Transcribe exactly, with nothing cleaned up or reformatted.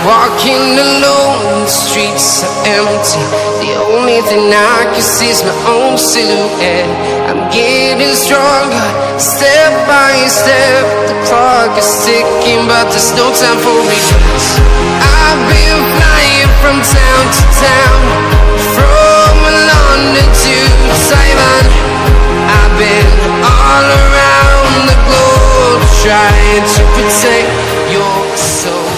Walking alone, the streets are empty. The only thing I can see is my own silhouette. I'm getting stronger, step by step. The clock is ticking, but there's no time for regrets. I've been flying from town to town, from London to Taiwan. I've been all around the globe, trying to protect your soul.